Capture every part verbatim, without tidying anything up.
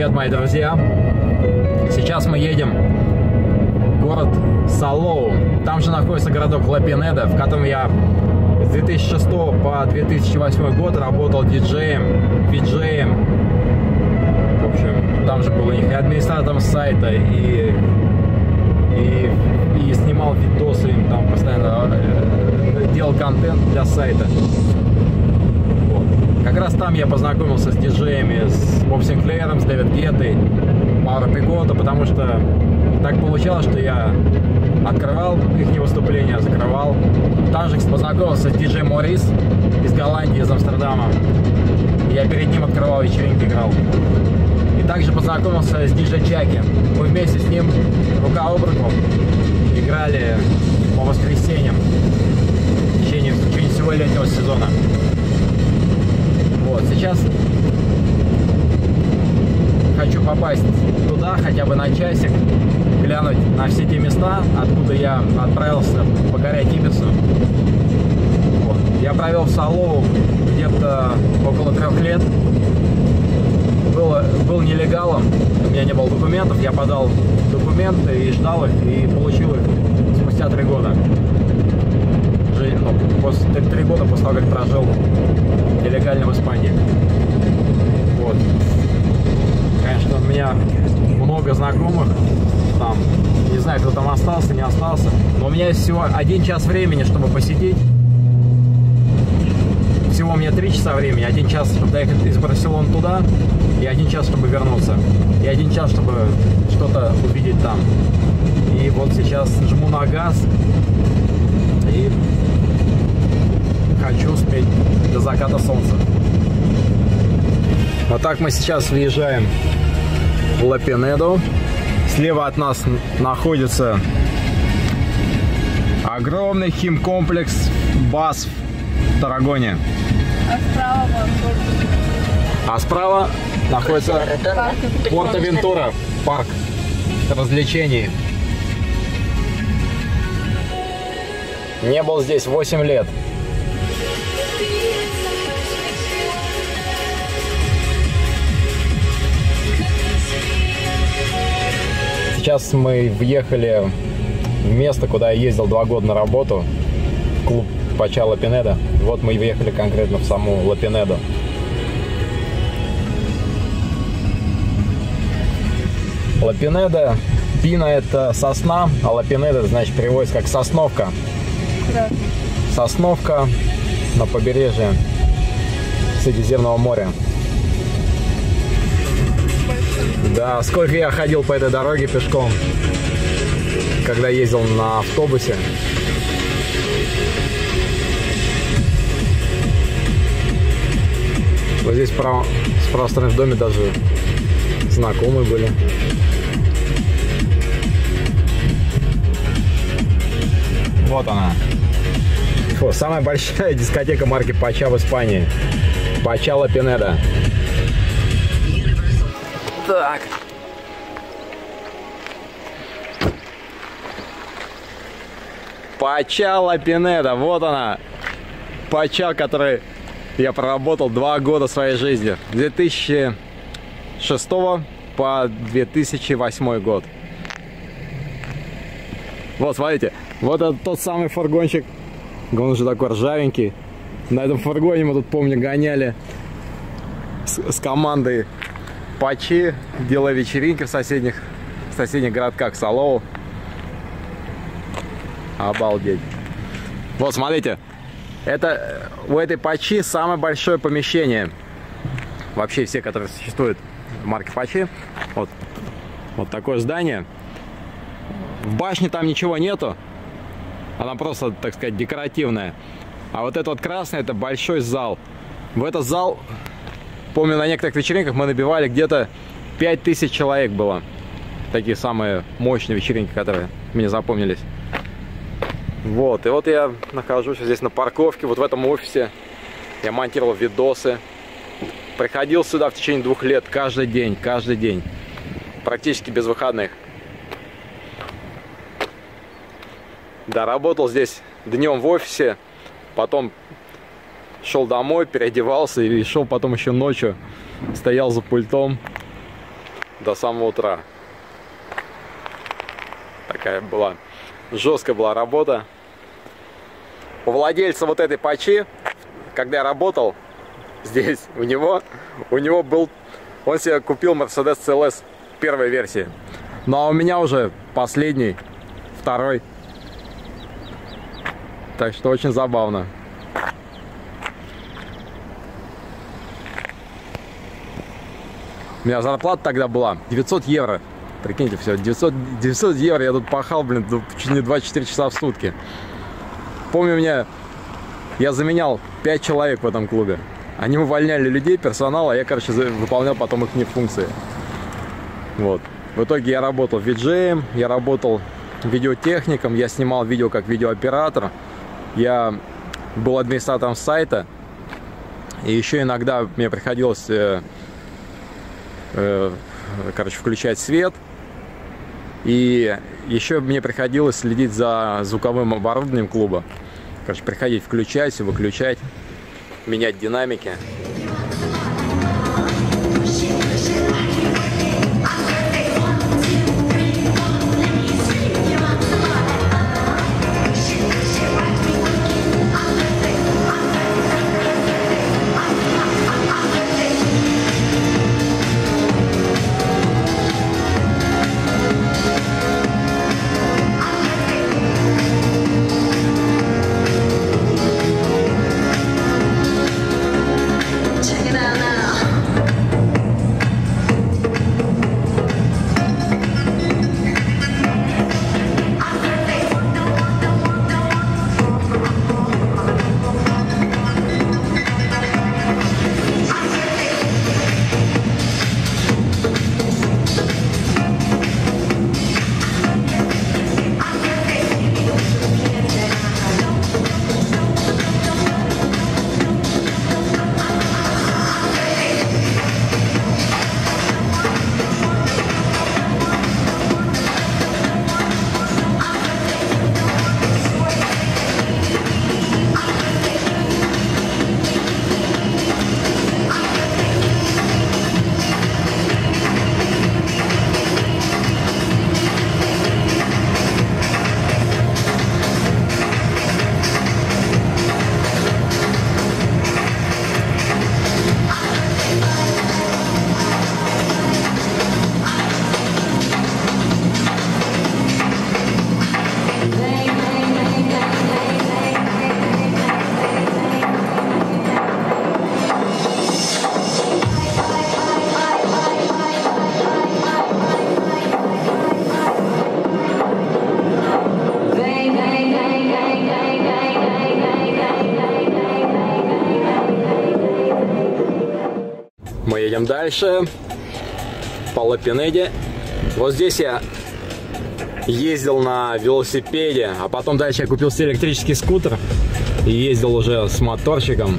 привет, мои друзья! Сейчас мы едем в город Салоу. Там же находится городок Ла-Пинеда, в котором я с две тысячи шестого по две тысячи восьмой год работал диджеем, виджеем. В общем, там же был у них и администратором сайта, и, и, и снимал видосы, им там постоянно делал контент для сайта. Как раз там я познакомился с диджеями, с Боб Синклером, с Дэвид Геттой, Мауро Пикотто, потому что так получалось, что я открывал их выступления, закрывал. Там же познакомился с диджеем Морис из Голландии, из Амстердама. Я перед ним открывал вечеринки, играл. И также познакомился с диджей Чаки. Мы вместе с ним рука об руку играли по воскресеньям в течение, в течение всего летнего сезона. Вот, сейчас хочу попасть туда хотя бы на часик, глянуть на все те места, откуда я отправился покорять Ибицу. Вот. Я провел в Салоу где-то около трех лет. Был, был нелегалом, у меня не было документов, я подал документы и ждал их, и получил их спустя три года. Ну, после, три года после того, как прожил нелегально в Испании. Вот. Конечно, у меня много знакомых там. Не знаю, кто там остался, не остался. Но у меня есть всего один час времени, чтобы посетить. Всего у меня три часа времени. Один час, чтобы доехать из Барселоны туда, и один час, чтобы вернуться. И один час, чтобы что-то увидеть там. И вот сейчас жму на газ. И хочу успеть до заката солнца. Вот так мы сейчас въезжаем в Ла-Пинеду. Слева от нас находится огромный химкомплекс БАСФ в Таррагоне. А справа, а справа находится Порт-Авентура, парк развлечений. Не был здесь восемь лет. Сейчас мы въехали в место, куда я ездил два года на работу, клуб Пача Ла-Пинеда. Вот мы въехали конкретно в саму Ла-Пинеду. Ла-Пинеда, пина это сосна, а Ла-Пинеда значит переводится как сосновка. Да. Сосновка на побережье Средиземного моря. Да, сколько я ходил по этой дороге пешком, когда ездил на автобусе. Вот здесь справа, с правой стороны в доме даже знакомые были. Вот она. Фу, самая большая дискотека марки Пача в Испании. Пача Ла-Пинеда. Так. Пача Ла-Пинеда, вот она. Пача, который я проработал два года своей жизни. С две тысячи шестого по две тысячи восьмой год. Вот, смотрите. Вот это тот самый фургончик. Он уже такой ржавенький. На этом фургоне мы тут, помню, гоняли с, с командой Пачи, делая вечеринки в соседних, в соседних городках Салоу. Обалдеть. Вот, смотрите. Это у этой Пачи самое большое помещение. Вообще все, которые существуют в марке Пачи. Вот, вот такое здание. В башне там ничего нету. Она просто, так сказать, декоративная. А вот это вот красное, это большой зал. В этот зал, помню, на некоторых вечеринках мы набивали где-то пять тысяч человек было. Такие самые мощные вечеринки, которые мне запомнились. Вот, и вот я нахожусь здесь на парковке, вот в этом офисе. Я монтировал видосы. Приходил сюда в течение двух лет, каждый день, каждый день. Практически без выходных. Да, работал здесь днем в офисе, потом шел домой, переодевался и шел потом еще ночью, стоял за пультом. до самого утра. Такая была, жесткая была работа. У владельца вот этой пачи, когда я работал здесь, у него, у него был, он себе купил Mercedes си эл эс первой версии. Ну а у меня уже последний, второй. Так что очень забавно. У меня зарплата тогда была девятьсот евро. Прикиньте, все, девятьсот, девятьсот евро я тут пахал, блин, чуть не двадцать четыре часа в сутки. Помню, меня, я заменял пять человек в этом клубе. Они увольняли людей, персонал, а я, короче, выполнял потом их функции. Вот. В итоге я работал виджеем, я работал видеотехником, я снимал видео как видеооператор. Я был администратором сайта. И еще иногда мне приходилось... Э, э, короче, включать свет. И еще мне приходилось следить за звуковым оборудованием клуба. Короче, приходить, включать, выключать, менять динамики. Мы едем дальше по Ла Пинеде. Вот здесь я ездил на велосипеде, а потом дальше я купил себе электрический скутер и ездил уже с моторчиком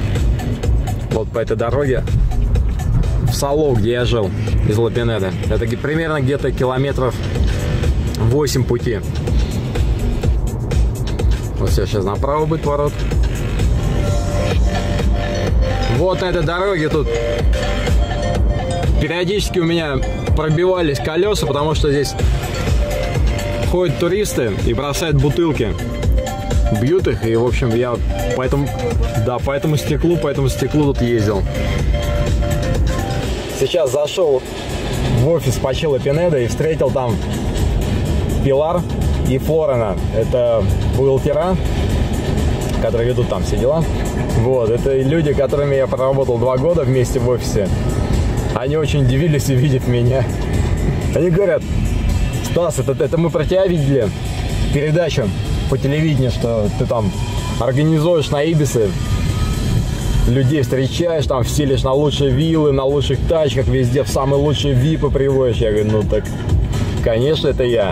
вот по этой дороге в Салоу, где я жил, из Ла Пинеда. Это примерно где-то километров восемь пути. Вот все, сейчас направо будет поворот. Вот на этой дороге тут периодически у меня пробивались колеса, потому что здесь ходят туристы и бросают бутылки, бьют их, и в общем я по этому, да, по этому стеклу, по этому стеклу тут ездил. Сейчас зашел в офис Пачи Ла Пинеда и встретил там Пилар и Флорена. Это бухгалтера, которые ведут там все дела. Вот, это люди, которыми я проработал два года вместе в офисе. Они очень удивились, увидев меня. Они говорят: Стас, это, это мы про тебя видели передачу по телевидению, что ты там организуешь на Ибице, людей встречаешь, там вселишь на лучшие виллы, на лучших тачках, везде в самые лучшие випы приводишь. Я говорю: ну так, конечно, это я.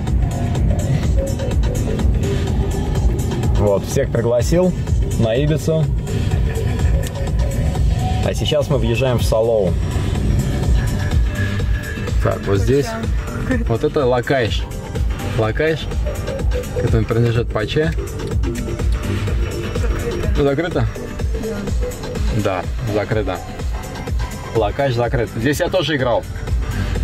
Вот, всех пригласил на Ибицу. А сейчас мы въезжаем в Салоу. Так, вот здесь. Вот это Лакайш. Лакайш, который принадлежит Паче. Ну, закрыто? Да, закрыто. Лакайш закрыт. Здесь я тоже играл.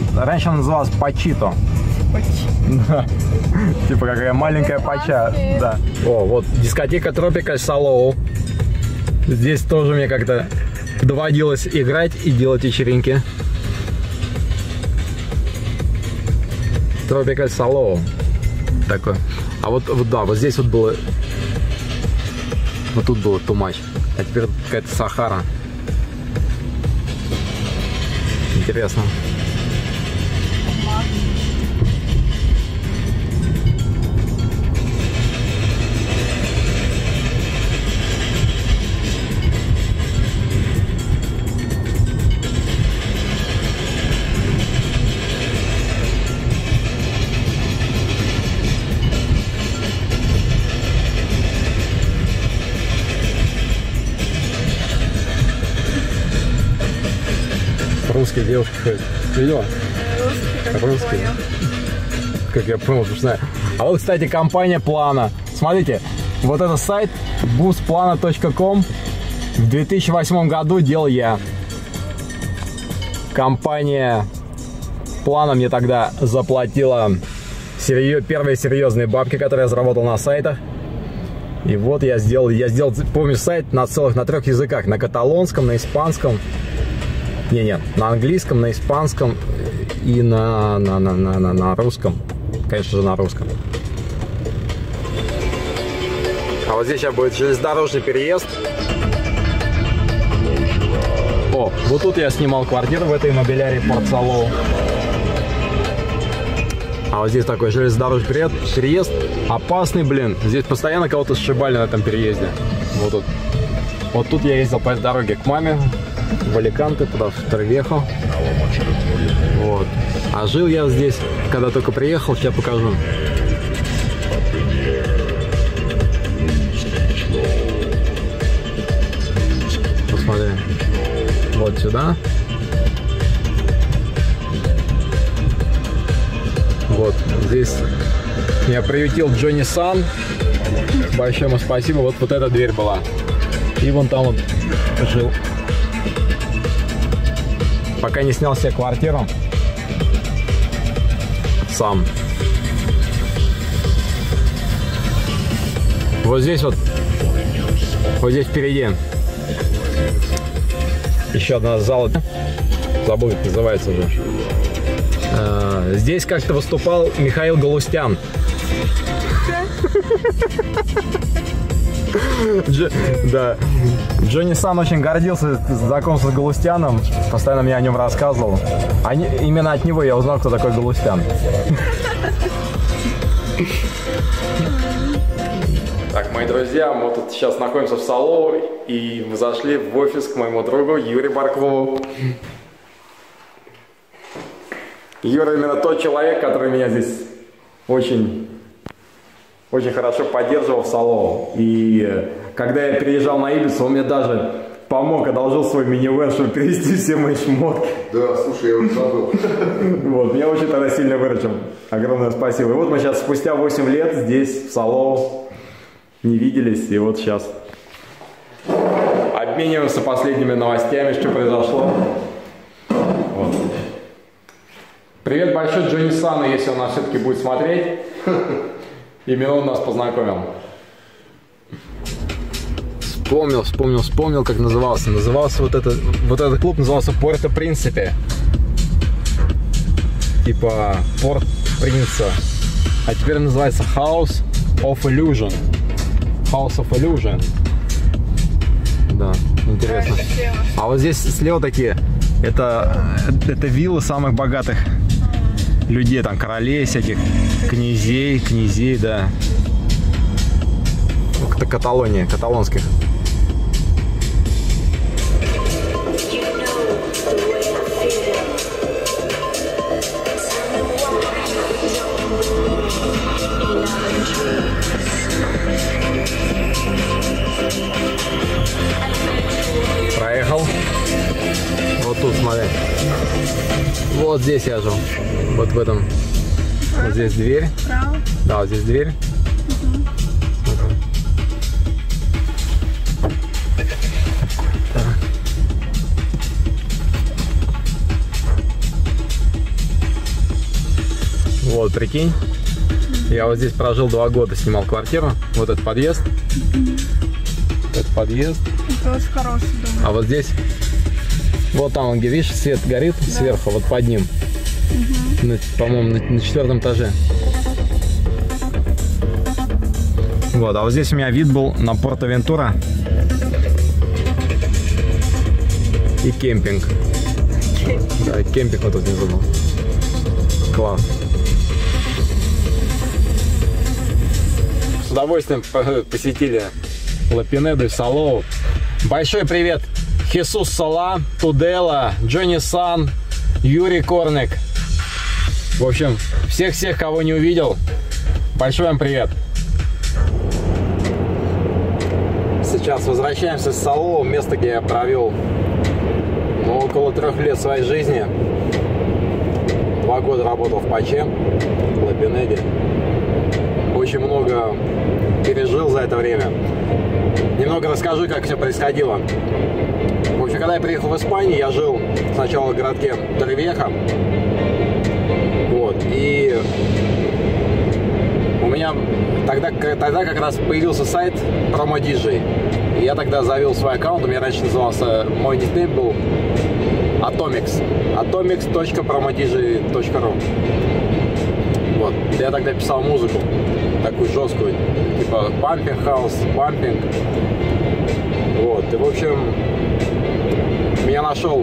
раньше она называлась Пачито. Да. Типа какая маленькая пача. Да. О, вот дискотека Tropical Salou. Здесь тоже мне как-то доводилось играть и делать вечеринки. Tropical Salou. Такой. А вот, вот да, вот здесь вот было. Вот тут было too much. А теперь какая-то Сахара. Интересно. Русские девушки ходят. Видела? Русские. Русские. Как я понял, что знаю. А вот, кстати, компания Plana. Смотрите, вот этот сайт бус плана точка ком в две тысячи восьмом году делал я. Компания Plana мне тогда заплатила серьез... первые серьезные бабки, которые я заработал на сайтах. И вот я сделал, я сделал, помню, сайт на целых, на трех языках. На каталонском, на испанском. Не-не, на английском, на испанском и на, на, на, на, на, на русском. Конечно же, на русском. А вот здесь сейчас будет железнодорожный переезд. О, вот тут я снимал квартиру в этой иммобилярии Порт Салоу. А вот здесь такой железнодорожный переезд. Опасный, блин. Здесь постоянно кого-то сшибали на этом переезде. Вот тут. Вот тут я ездил по дороге к маме. В Аликанте, туда, в Торревехо. Вот. А жил я здесь, когда только приехал, сейчас покажу. Посмотри. Вот сюда. Вот здесь меня приютил Джонни Сан. Большое ему спасибо. Вот, вот эта дверь была. И вон там вот жил. Пока не снял себе квартиру сам. Вот здесь вот, вот здесь впереди еще одна зала. Забыл, как называется уже. А, здесь как-то выступал Михаил Галустян. Дж, да. Джонни Сан очень гордился знакомством с Галустяном, постоянно мне о нем рассказывал. А не, именно от него я узнал, кто такой Галустян. Так, мои друзья, мы тут сейчас находимся в Салоу, и мы зашли в офис к моему другу Юрию Баркову. Юра именно тот человек, который меня здесь очень... очень хорошо поддерживал в Салоу. И когда я переезжал на Ибицу, он мне даже помог, одолжил свой минивэн, чтобы перевезти все мои шмотки. Да, слушай, я уже забыл. Вот, меня очень тогда сильно выручил. Огромное спасибо. И вот мы сейчас спустя восемь лет здесь, в Салоу, не виделись, и вот сейчас обмениваемся последними новостями, что произошло. Вот. Привет большой Джонни Сану, если он нас все-таки будет смотреть. Именно он нас познакомил. Вспомнил, вспомнил, вспомнил, как назывался. Назывался вот этот, вот этот клуб назывался Порто Принципе. Типа Порт Принца. А теперь называется House of Illusion. House of Illusion. Да, интересно. А вот здесь слева такие, это, это виллы самых богатых людей, там, королей всяких, князей, князей, да. Это Каталония, каталонских. Проехал. Вот тут, смотри. Вот здесь я жил. Вот в этом. Вот здесь дверь. Право. Да, вот здесь дверь. Угу. Так. Вот прикинь, я вот здесь прожил два года, снимал квартиру. Вот этот подъезд. Это подъезд. Это очень хороший дом. А вот здесь, вот там, где, видишь, свет горит, да, сверху, вот под ним. Угу. По-моему, на, на четвертом этаже. Вот, а вот здесь у меня вид был на Порто-Вентура и кемпинг. Да, кемпинг вот тут внизу был. Класс. С удовольствием посетили Ла Пинеду и Салоу. Большой привет Хесус Сола, Тудела, Джонни Сан, Юрий Корник. В общем, всех-всех, кого не увидел, большой вам привет. Сейчас возвращаемся с Салоу, место, где я провел ну, около трех лет своей жизни. Два года работал в Паче, в Ла Пинеде. Очень много пережил за это время. Немного расскажу, как все происходило. В общем, когда я приехал в Испанию, я жил сначала в городке Торревьеха. Вот. И у меня тогда, тогда как раз появился сайт PromoDJ. И я тогда завел свой аккаунт. У меня раньше назывался, мой никнейм был Atomics. atomics точка promodj точка ру. Вот. Я тогда писал музыку такую жесткую, типа пампинг хаус, пампинг. Вот. И в общем, меня нашел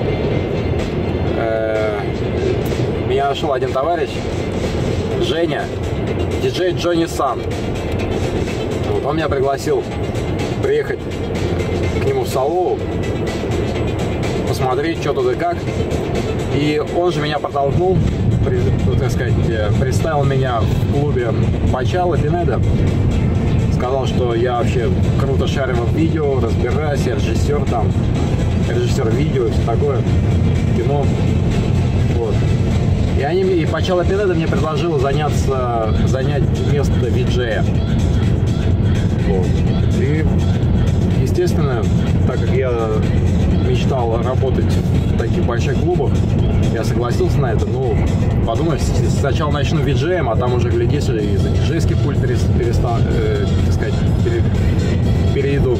э, меня нашел один товарищ, Женя, диджей Джонни Сан. Вот. Он меня пригласил приехать к нему в Салоу, посмотреть, что тут и как. И он же меня подтолкнул, так сказать, представил меня в клубе Пача Ла Пинеда. Сказал, что я вообще круто шарю в видео, разбираюсь, я режиссер там, режиссер видео и все такое, кино. Вот. И, они, и Пача Ла Пинеда мне предложил заняться, занять место виджея. Вот. И, естественно, так как я мечтал работать в таких больших клубах, я согласился на это. Ну, подумай, сначала начну виджеем, а там уже, глядишь, и за диджейский пульт перестану, э, так сказать, пере, перейду.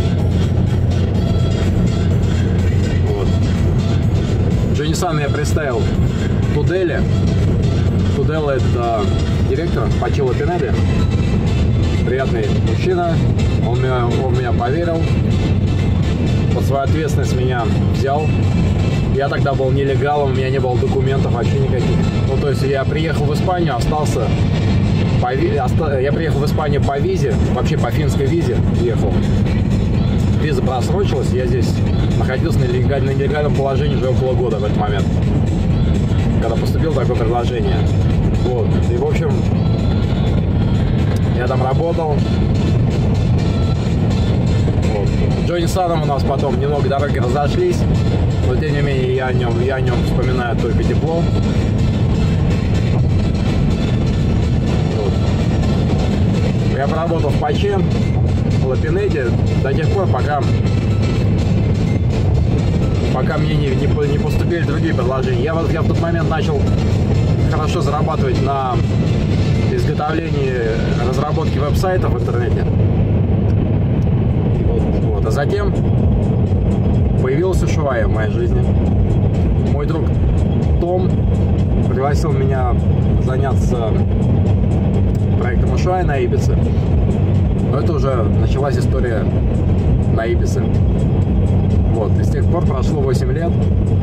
Вот. Джонни Сан я представил Туделе. Тудела — это директор Пача Ла Пинеда. Приятный мужчина. Он меня, он меня поверил. Под свою ответственность меня взял. Я тогда был нелегалом, у меня не было документов вообще никаких. Ну, то есть я приехал в Испанию, остался по, я приехал в Испанию по визе, вообще по финской визе ехал. Виза просрочилась, я здесь находился на нелегальном, на нелегальном положении уже около года в этот момент, когда поступило такое предложение. Вот. И, в общем, я там работал. Вот. Джонни Саном у нас потом немного дороги разошлись, но тем не менее я о нем, я о нем вспоминаю только тепло. Вот. Я поработал в Паче, в Ла Пинеде до тех пор, пока, пока мне не, не, не поступили другие предложения. Я, я в тот момент начал хорошо зарабатывать на изготовлении, разработке веб-сайтов в интернете. Вот. А затем появился Ushuaia в моей жизни. Мой друг Том пригласил меня заняться проектом Ushuaia на Ибице. Но это уже началась история на Ибице. Вот. И с тех пор прошло восемь лет.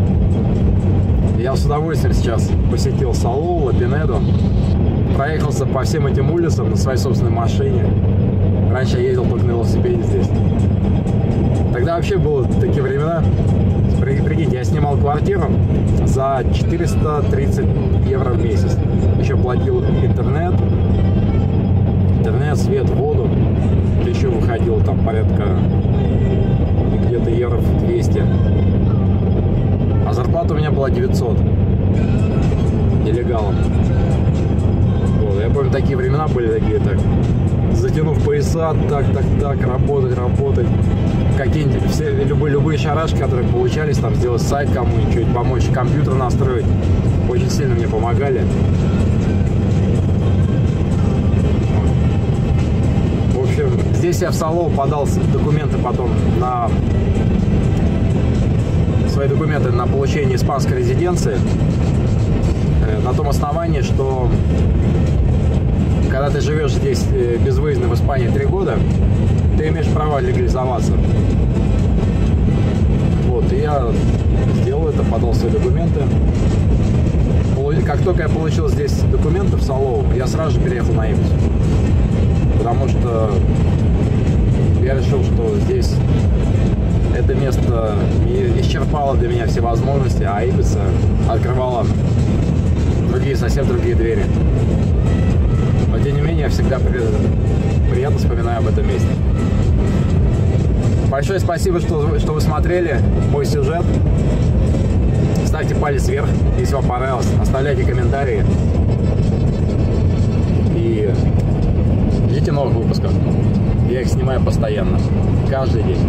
Я с удовольствием сейчас посетил Салоу, Ла Пинеду. Проехался по всем этим улицам на своей собственной машине. Раньше я ездил только на велосипеде здесь. Тогда вообще было такие времена. Прикиньте, я снимал квартиру за четыреста тридцать евро в месяц. Еще платил интернет, интернет, свет, воду. Еще выходило там порядка где-то евро двести. А зарплата у меня была девятьсот. Нелегалом. Вот, я помню, такие времена были такие, так, затянув пояса, так, так, так, работать, работать. Какие-нибудь, все, любые, любые шарашки, которые получались, там, сделать сайт кому-нибудь, что-нибудь помочь, компьютер настроить, очень сильно мне помогали. Здесь я в Салоу подал документы потом на свои документы на получение испанской резиденции на том основании, что когда ты живешь здесь безвыездно в Испании три года, ты имеешь право легализоваться. Вот, и я сделал это, подал свои документы. Как только я получил здесь документы в Салоу, я сразу же переехал на Ибицу. Потому что я решил, что здесь это место исчерпало для меня все возможности, а Ибица открывала другие, совсем другие двери. Но тем не менее, я всегда при... приятно вспоминаю об этом месте. Большое спасибо, что, что вы смотрели мой сюжет. Ставьте палец вверх, если вам понравилось. Оставляйте комментарии. И ждите новых выпусков. Я их снимаю постоянно. Каждый день.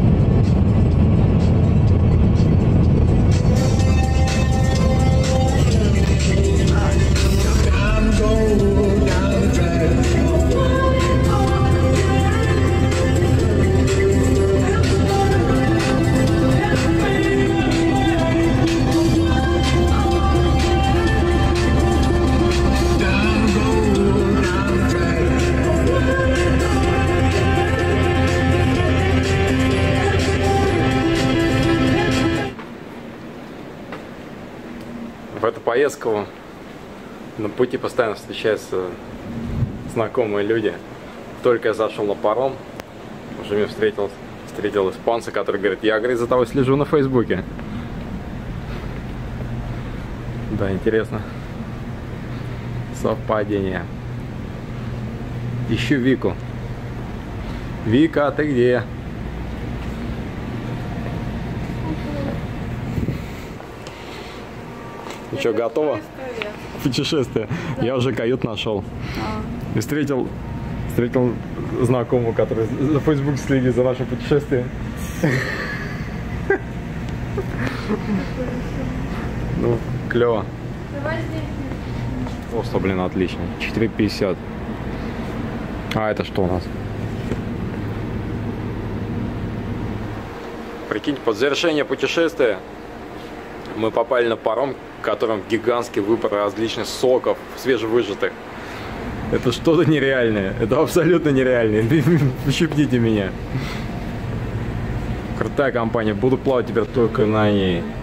В эту поездку на пути постоянно встречаются знакомые люди. Только я зашел на паром, уже меня встретил, встретил испанца, который говорит: я, говорит, за тобой слежу на Фейсбуке. Да, интересно. Совпадение. Ищу Вику. Вика, ты где? Ну что, готова? Путешествие. Я уже кают нашел. А. И встретил, встретил знакомую, которая за Facebook следит за нашим путешествием. Ну, клево. Просто, блин, отлично. четыре пятьдесят. А это что у нас? Прикинь, под завершение путешествия мы попали на паром, в котором гигантский выбор различных соков, свежевыжатых. Это что-то нереальное. Это абсолютно нереально. Ущипните меня. Крутая компания. Буду плавать теперь только на ней.